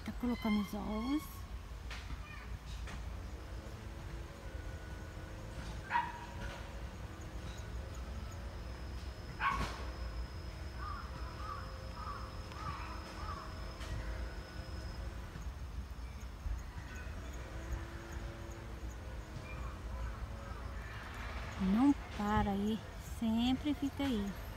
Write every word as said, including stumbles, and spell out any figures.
Tá colocando os ovos. Não para aí, sempre fica aí.